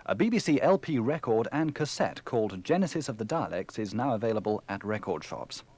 A BBC LP record and cassette called Genesis of the Dialects is now available at record shops.